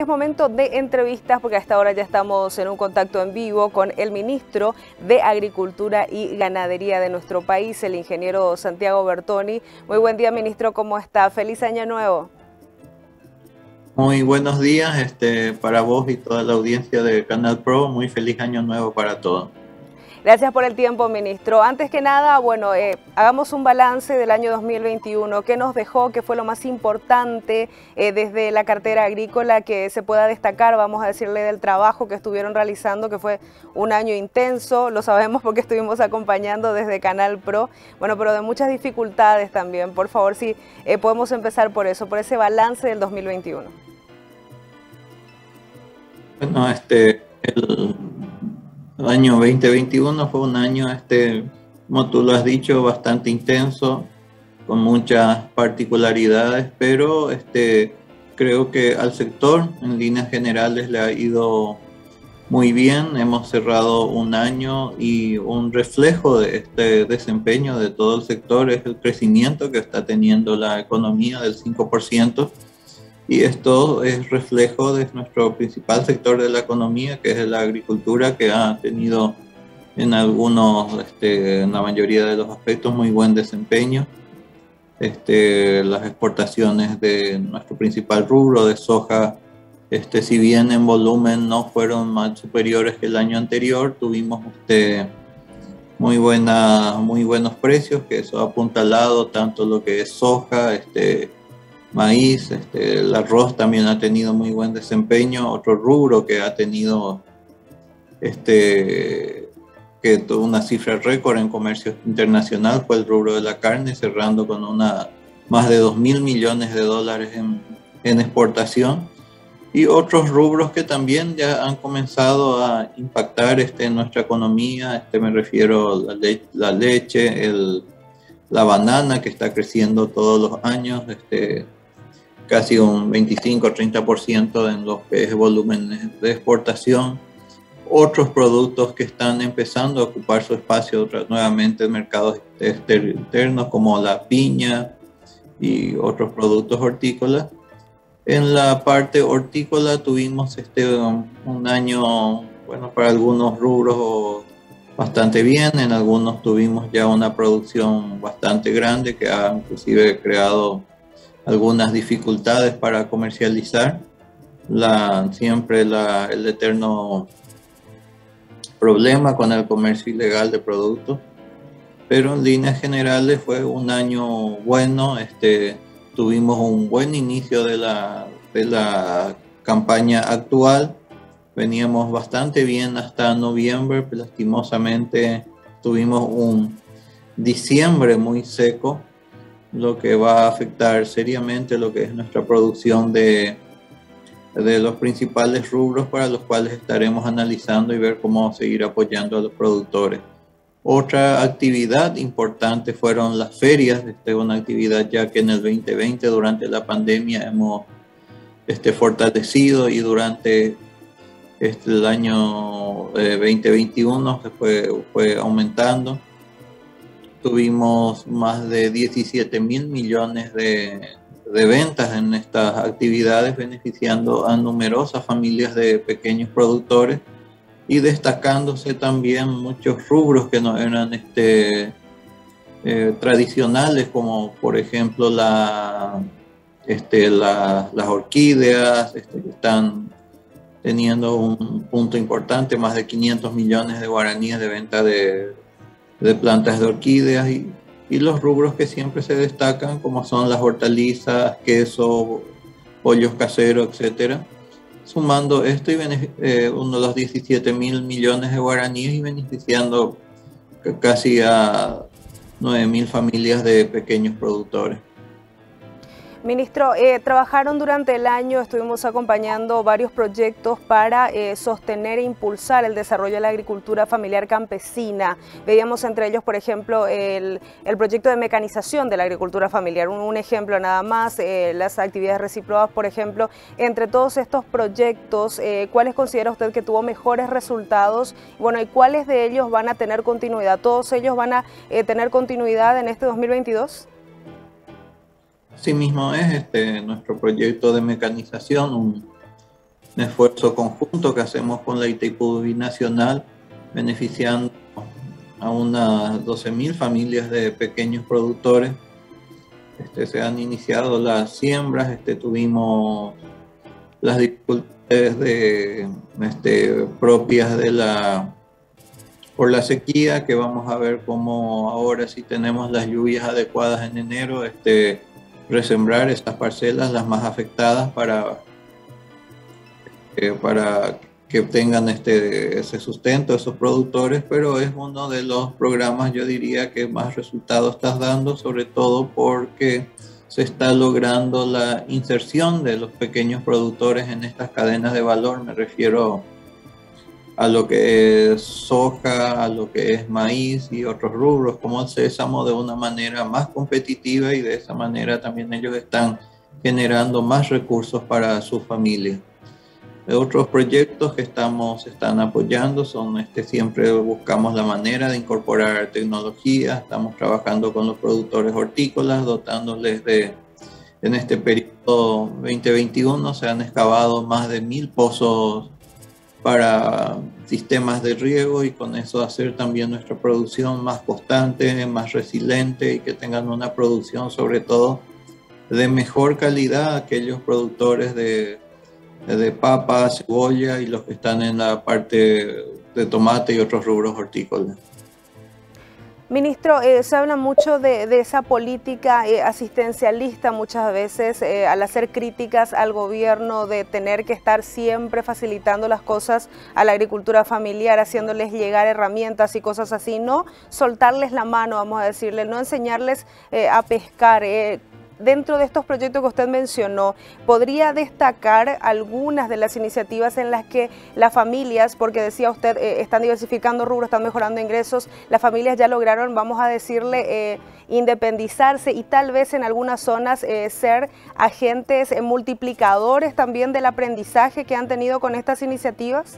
Es momento de entrevistas porque a esta hora ya estamos en un contacto en vivo con el ministro de Agricultura y Ganadería de nuestro país, el ingeniero Santiago Bertoni. Muy buen día, ministro, ¿cómo está? Feliz año nuevo. Muy buenos días para vos y toda la audiencia de Canal Pro. Muy feliz año nuevo para todos. Gracias por el tiempo, ministro. Antes que nada, bueno, hagamos un balance del año 2021. ¿Qué nos dejó? ¿Qué fue lo más importante desde la cartera agrícola que se pueda destacar? Vamos a decirle del trabajo que estuvieron realizando, que fue un año intenso. Lo sabemos porque estuvimos acompañando desde Canal Pro. Bueno, pero de muchas dificultades también. Por favor, si podemos empezar por eso, por ese balance del 2021. Bueno, el año 2021 fue un año, como tú lo has dicho, bastante intenso, con muchas particularidades, pero creo que al sector en líneas generales le ha ido muy bien. Hemos cerrado un año y un reflejo de este desempeño de todo el sector es el crecimiento que está teniendo la economía del 5%. Y esto es reflejo de nuestro principal sector de la economía, que es la agricultura, que ha tenido en en la mayoría de los aspectos, muy buen desempeño. Las exportaciones de nuestro principal rubro de soja, si bien en volumen no fueron más superiores que el año anterior, tuvimos muy buenos precios, que eso ha apuntalado tanto lo que es soja, maíz, el arroz también ha tenido muy buen desempeño. Otro rubro que ha tenido que tuvo una cifra récord en comercio internacional fue el rubro de la carne, cerrando con más de 2.000 millones de dólares en exportación. Y otros rubros que también ya han comenzado a impactar en nuestra economía, me refiero a la leche, la banana, que está creciendo todos los años, casi un 25-30% en los que es volúmenes de exportación. Otros productos que están empezando a ocupar su espacio nuevamente en mercados internos, como la piña y otros productos hortícolas. En la parte hortícola tuvimos un año, bueno, para algunos rubros bastante bien. En algunos tuvimos ya una producción bastante grande que ha inclusive creado algunas dificultades para comercializar, siempre el eterno problema con el comercio ilegal de productos, pero en líneas generales fue un año bueno. Tuvimos un buen inicio de la campaña actual, veníamos bastante bien hasta noviembre, pero lastimosamente tuvimos un diciembre muy seco, lo que va a afectar seriamente lo que es nuestra producción de los principales rubros para los cuales estaremos analizando y ver cómo seguir apoyando a los productores. Otra actividad importante fueron las ferias, una actividad ya que en el 2020 durante la pandemia hemos fortalecido, y durante el año 2021 se fue aumentando. Tuvimos más de 17.000 millones de ventas en estas actividades, beneficiando a numerosas familias de pequeños productores y destacándose también muchos rubros que no eran tradicionales, como por ejemplo las orquídeas, que están teniendo un punto importante, más de 500 millones de guaraníes de venta de plantas de orquídeas, y los rubros que siempre se destacan, como son las hortalizas, queso, pollos caseros, etcétera, sumando esto y uno de los 17.000 millones de guaraníes y beneficiando casi a 9.000 familias de pequeños productores. Ministro, trabajaron durante el año, estuvimos acompañando varios proyectos para sostener e impulsar el desarrollo de la agricultura familiar campesina. Veíamos entre ellos, por ejemplo, el proyecto de mecanización de la agricultura familiar. Un ejemplo nada más, las actividades recíprocas, por ejemplo. Entre todos estos proyectos, ¿cuáles considera usted que tuvo mejores resultados? Bueno, ¿y cuáles de ellos van a tener continuidad? ¿Todos ellos van a tener continuidad en este 2022? Asimismo es nuestro proyecto de mecanización, un esfuerzo conjunto que hacemos con la Itaipú Binacional, beneficiando a unas 12.000 familias de pequeños productores. Se han iniciado las siembras, tuvimos las dificultades propias por la sequía, que vamos a ver cómo ahora, si tenemos las lluvias adecuadas en enero, resembrar estas parcelas, las más afectadas, para que obtengan ese sustento, esos productores. Pero es uno de los programas, yo diría, que más resultados está dando, sobre todo porque se está logrando la inserción de los pequeños productores en estas cadenas de valor. Me refiero a lo que es soja, a lo que es maíz y otros rubros como el sésamo, de una manera más competitiva, y de esa manera también ellos están generando más recursos para sus familias. Otros proyectos que están apoyando son, siempre buscamos la manera de incorporar tecnología. Estamos trabajando con los productores hortícolas, dotándoles en este periodo 2021 se han excavado más de 1.000 pozos para sistemas de riego, y con eso hacer también nuestra producción más constante, más resiliente, y que tengan una producción sobre todo de mejor calidad aquellos productores de papa, cebolla, y los que están en la parte de tomate y otros rubros hortícolas. Ministro, se habla mucho de esa política asistencialista muchas veces, al hacer críticas al gobierno, de tener que estar siempre facilitando las cosas a la agricultura familiar, haciéndoles llegar herramientas y cosas así, no soltarles la mano, vamos a decirle, no enseñarles a pescar. Dentro de estos proyectos que usted mencionó, ¿podría destacar algunas de las iniciativas en las que las familias, porque decía usted, están diversificando rubros, están mejorando ingresos, las familias ya lograron, vamos a decirle, independizarse y tal vez en algunas zonas ser agentes multiplicadores también del aprendizaje que han tenido con estas iniciativas?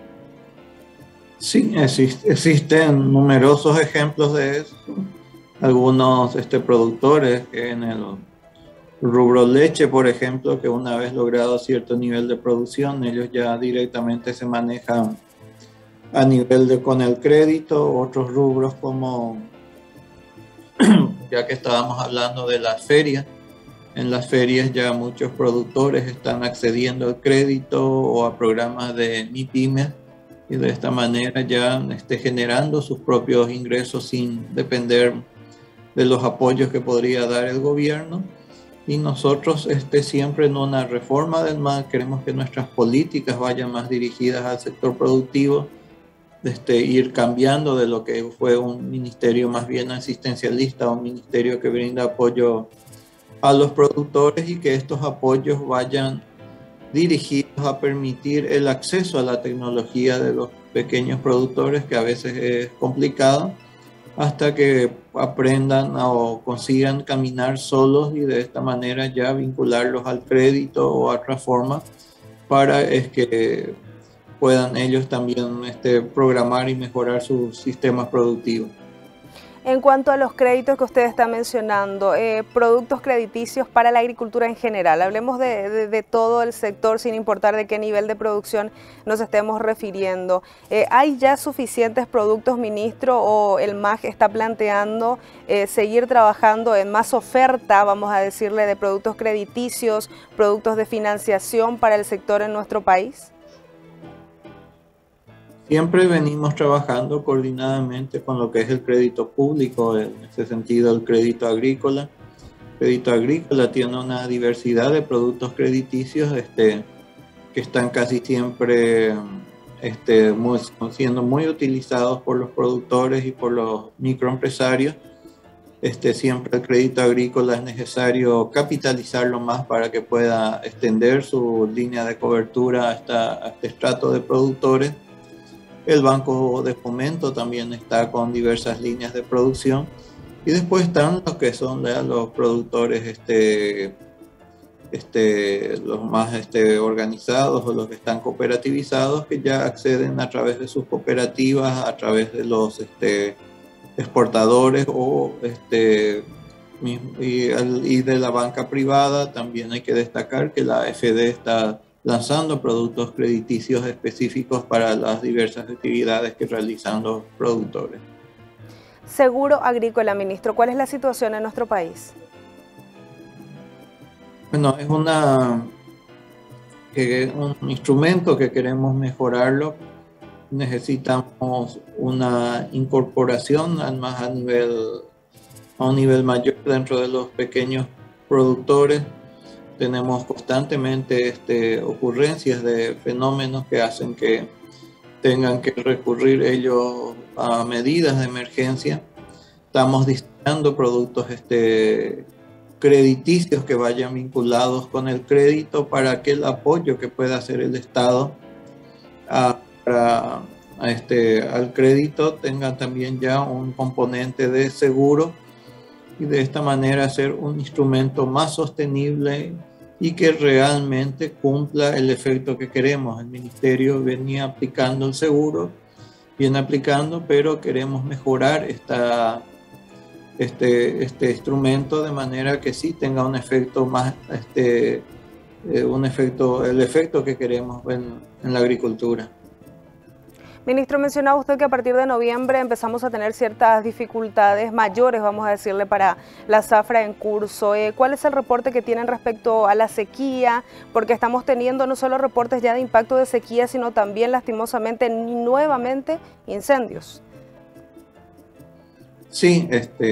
Sí, existen numerosos ejemplos de eso. Algunos productores que en el rubro leche, por ejemplo, que una vez logrado cierto nivel de producción, ellos ya directamente se manejan a nivel con el crédito. Otros rubros, como ya que estábamos hablando de las ferias, en las ferias ya muchos productores están accediendo al crédito o a programas de MIPYME, y de esta manera ya generando sus propios ingresos sin depender de los apoyos que podría dar el gobierno. Y nosotros siempre en una reforma del MAC queremos que nuestras políticas vayan más dirigidas al sector productivo, ir cambiando de lo que fue un ministerio más bien asistencialista a un ministerio que brinda apoyo a los productores, y que estos apoyos vayan dirigidos a permitir el acceso a la tecnología de los pequeños productores, que a veces es complicado, hasta que aprendan o consigan caminar solos, y de esta manera ya vincularlos al crédito o a otra forma, para que puedan ellos también programar y mejorar sus sistemas productivos. En cuanto a los créditos que usted está mencionando, productos crediticios para la agricultura en general, hablemos de todo el sector sin importar de qué nivel de producción nos estemos refiriendo. ¿Hay ya suficientes productos, ministro, o el MAG está planteando seguir trabajando en más oferta, vamos a decirle, de productos crediticios, productos de financiación para el sector en nuestro país? Siempre venimos trabajando coordinadamente con lo que es el crédito público, en este sentido el crédito agrícola. El crédito agrícola tiene una diversidad de productos crediticios que están casi siempre siendo muy utilizados por los productores y por los microempresarios. Siempre el crédito agrícola es necesario capitalizarlo más para que pueda extender su línea de cobertura hasta este estrato de productores. El Banco de Fomento también está con diversas líneas de producción, y después están los que son los productores los más organizados, o los que están cooperativizados, que ya acceden a través de sus cooperativas, a través de los exportadores y de la banca privada. También hay que destacar que la AFD está lanzando productos crediticios específicos para las diversas actividades que realizan los productores. Seguro agrícola, ministro, ¿cuál es la situación en nuestro país? Bueno, es un instrumento que queremos mejorarlo. Necesitamos una incorporación más a un nivel mayor dentro de los pequeños productores. Tenemos constantemente ocurrencias de fenómenos que hacen que tengan que recurrir ellos a medidas de emergencia. Estamos diseñando productos crediticios que vayan vinculados con el crédito para que el apoyo que pueda hacer el Estado al crédito tenga también ya un componente de seguro, y de esta manera hacer un instrumento más sostenible y que realmente cumpla el efecto que queremos. El Ministerio venía aplicando el seguro, viene aplicando, pero queremos mejorar este instrumento de manera que sí tenga un efecto más, el efecto que queremos en la agricultura. Ministro, mencionaba usted que a partir de noviembre empezamos a tener ciertas dificultades mayores, vamos a decirle, para la zafra en curso. ¿Cuál es el reporte que tienen respecto a la sequía? Porque estamos teniendo no solo reportes ya de impacto de sequía, sino también lastimosamente nuevamente incendios. Sí,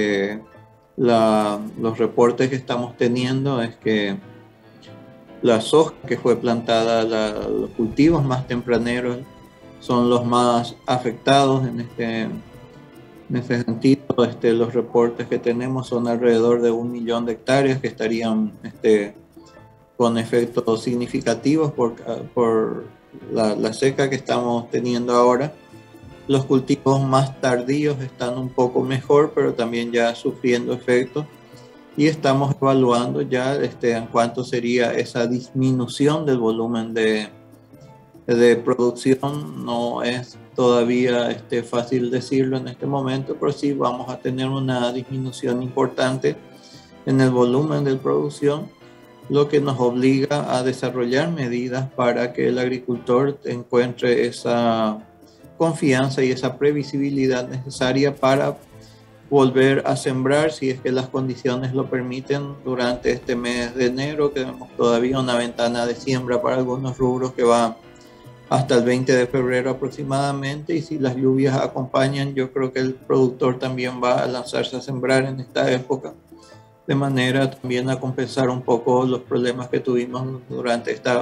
los reportes que estamos teniendo es que la soja que fue plantada, los cultivos más tempraneros, son los más afectados en ese sentido. Los reportes que tenemos son alrededor de 1 millón de hectáreas que estarían con efectos significativos por la seca que estamos teniendo ahora. Los cultivos más tardíos están un poco mejor, pero también ya sufriendo efectos, y estamos evaluando ya en cuánto sería esa disminución del volumen de producción. No es todavía fácil decirlo en este momento, pero sí vamos a tener una disminución importante en el volumen de producción, lo que nos obliga a desarrollar medidas para que el agricultor encuentre esa confianza y esa previsibilidad necesaria para volver a sembrar, si es que las condiciones lo permiten, durante este mes de enero. Tenemos todavía una ventana de siembra para algunos rubros que va hasta el 20 de febrero aproximadamente, y si las lluvias acompañan, yo creo que el productor también va a lanzarse a sembrar en esta época, de manera también a compensar un poco los problemas que tuvimos durante este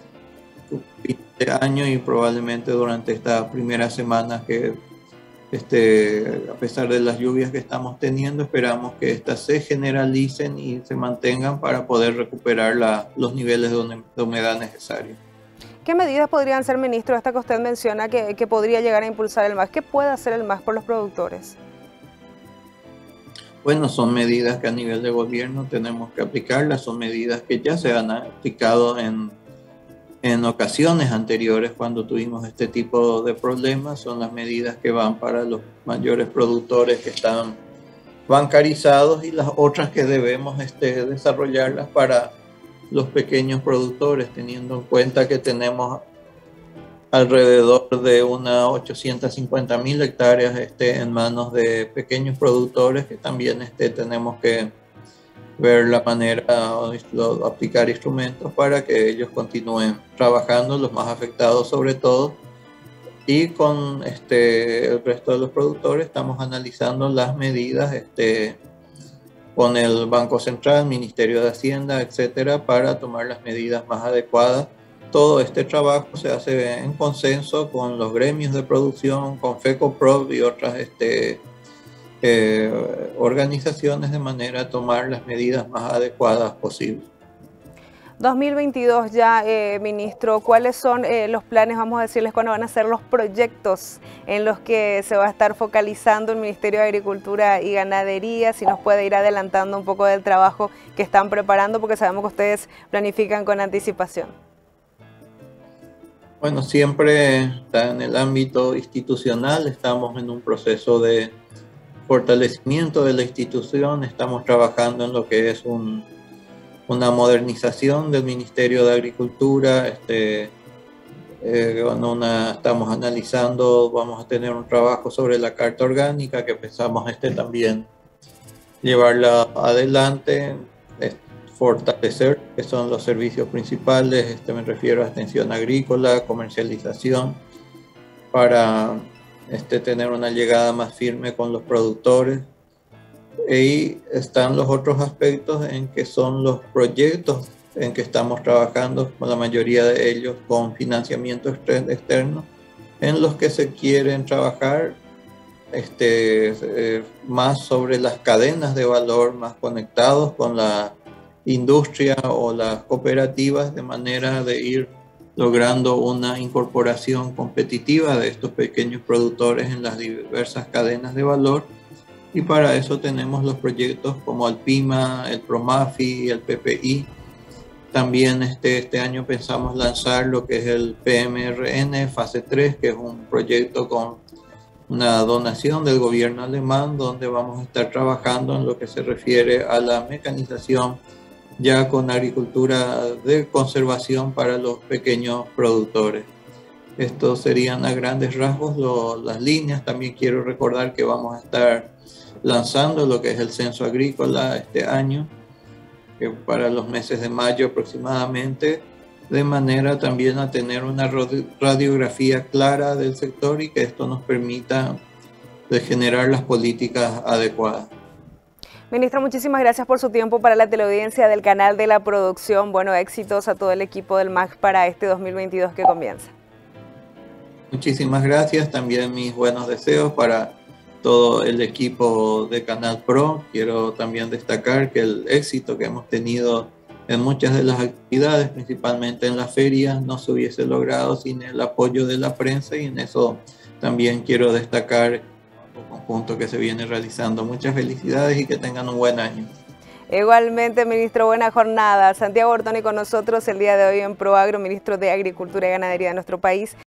año y probablemente durante estas primeras semanas que a pesar de las lluvias que estamos teniendo, esperamos que estas se generalicen y se mantengan para poder recuperar los niveles de humedad necesarios. ¿Qué medidas podrían ser, ministro, esta que usted menciona que podría llegar a impulsar el MAS? ¿Qué puede hacer el MAS por los productores? Bueno, son medidas que a nivel de gobierno tenemos que aplicarlas, son medidas que ya se han aplicado en ocasiones anteriores cuando tuvimos este tipo de problemas. Son las medidas que van para los mayores productores que están bancarizados, y las otras que debemos desarrollarlas para los pequeños productores, teniendo en cuenta que tenemos alrededor de unas 850.000 hectáreas en manos de pequeños productores, que también tenemos que ver la manera de aplicar instrumentos para que ellos continúen trabajando, los más afectados sobre todo. Y con el resto de los productores estamos analizando las medidas con el Banco Central, Ministerio de Hacienda, etcétera, para tomar las medidas más adecuadas. Todo este trabajo se hace en consenso con los gremios de producción, con FECOPROD y otras organizaciones, de manera a tomar las medidas más adecuadas posibles. 2022 ya, ministro, ¿cuáles son los planes, vamos a decirles, cuándo van a ser los proyectos en los que se va a estar focalizando el Ministerio de Agricultura y Ganadería? Si nos puede ir adelantando un poco del trabajo que están preparando, porque sabemos que ustedes planifican con anticipación. Bueno, siempre está en el ámbito institucional, estamos en un proceso de fortalecimiento de la institución, estamos trabajando en lo que es una modernización del Ministerio de Agricultura. Estamos analizando, vamos a tener un trabajo sobre la Carta Orgánica que pensamos también llevarla adelante, fortalecer, que son los servicios principales, me refiero a extensión agrícola, comercialización, para tener una llegada más firme con los productores. Y están los otros aspectos en que son los proyectos en que estamos trabajando, con la mayoría de ellos con financiamiento externo, en los que se quieren trabajar más sobre las cadenas de valor, más conectados con la industria o las cooperativas, de manera de ir logrando una incorporación competitiva de estos pequeños productores en las diversas cadenas de valor. Y para eso tenemos los proyectos como el PIMA, el PROMAFI, el PPI. También este año pensamos lanzar lo que es el PMRN fase 3, que es un proyecto con una donación del gobierno alemán, donde vamos a estar trabajando en lo que se refiere a la mecanización, ya con agricultura de conservación para los pequeños productores. Estos serían a grandes rasgos las líneas. También quiero recordar que vamos a estar lanzando lo que es el censo agrícola este año, que para los meses de mayo aproximadamente, de manera también a tener una radiografía clara del sector y que esto nos permita generar las políticas adecuadas. Ministro, muchísimas gracias por su tiempo para la teleaudiencia del canal de la producción. Bueno, éxitos a todo el equipo del MAG para este 2022 que comienza. Muchísimas gracias, también mis buenos deseos para todo el equipo de Canal Pro. Quiero también destacar que el éxito que hemos tenido en muchas de las actividades, principalmente en las ferias, no se hubiese logrado sin el apoyo de la prensa, y en eso también quiero destacar el conjunto que se viene realizando. Muchas felicidades y que tengan un buen año. Igualmente, ministro, buena jornada. Santiago Ortoni con nosotros el día de hoy en ProAgro, ministro de Agricultura y Ganadería de nuestro país.